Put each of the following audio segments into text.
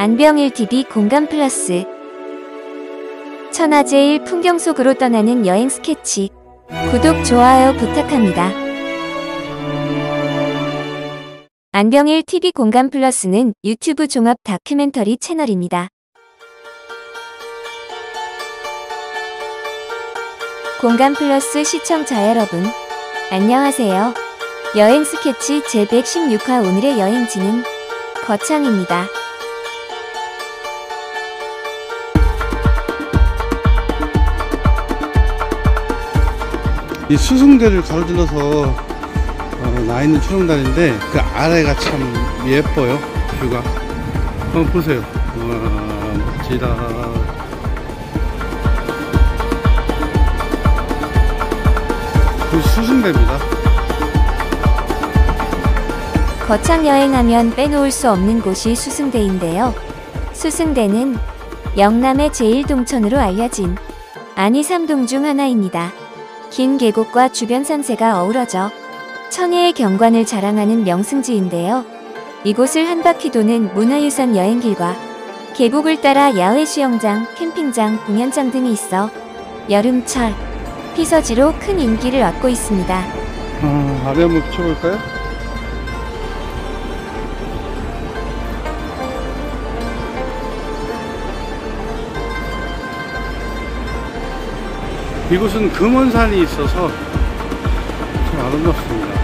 안병일 TV 공감 플러스. 천하제일 풍경 속으로 떠나는 여행 스케치. 구독, 좋아요 부탁합니다. 안병일 TV 공감 플러스는 유튜브 종합 다큐멘터리 채널입니다. 공감 플러스 시청자 여러분, 안녕하세요. 여행 스케치 제116화 오늘의 여행지는 거창입니다. 이 수승대를 가로질러서 나 있는 출렁다리인데 그 아래가 참 예뻐요. 뷰가 한번 보세요. 멋지다. 그 수승대입니다. 거창 여행하면 빼놓을 수 없는 곳이 수승대인데요. 수승대는 영남의 제1동천으로 알려진 안이3동 중 하나입니다. 긴 계곡과 주변 산세가 어우러져 천혜의 경관을 자랑하는 명승지인데요. 이곳을 한 바퀴 도는 문화유산 여행길과 계곡을 따라 야외 수영장, 캠핑장, 공연장 등이 있어 여름철 피서지로 큰 인기를 얻고 있습니다. 아래 한번 비춰볼까요? 이곳은 금원산이 있어서 참 아름답습니다.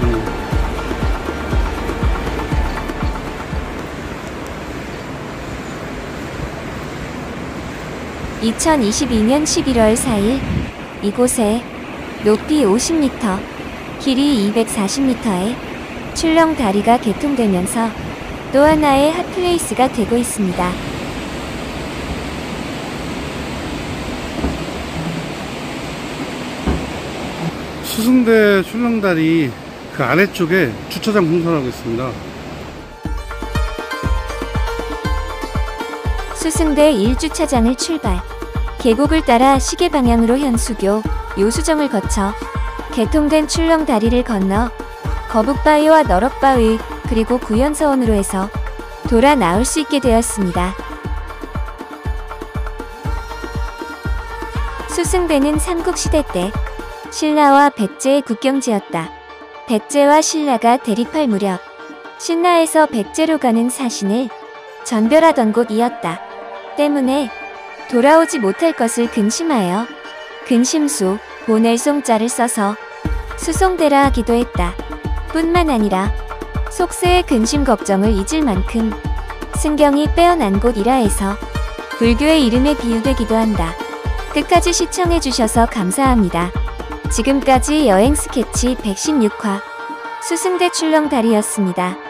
2022년 11월 4일 이곳에 높이 50m, 길이 240m의 출렁다리가 개통되면서 또 하나의 핫플레이스가 되고 있습니다. 수승대 출렁다리 그 아래쪽에 주차장 공사를 하고 있습니다. 수승대 1주차장을 출발, 계곡을 따라 시계 방향으로 현수교, 요수정을 거쳐 개통된 출렁다리를 건너 거북바위와 너럭바위 그리고 구연서원으로 해서 돌아 나올 수 있게 되었습니다. 수승대는 삼국시대 때 신라와 백제의 국경지였다. 백제와 신라가 대립할 무렵 신라에서 백제로 가는 사신을 전별하던 곳이었다. 때문에 돌아오지 못할 것을 근심하여 근심수, 보낼송자를 써서 수송대라 하기도 했다. 뿐만 아니라 속세의 근심 걱정을 잊을 만큼 승경이 빼어난 곳이라 해서 불교의 이름에 비유되기도 한다. 끝까지 시청해주셔서 감사합니다. 지금까지 여행 스케치 116화 수승대 출렁다리였습니다.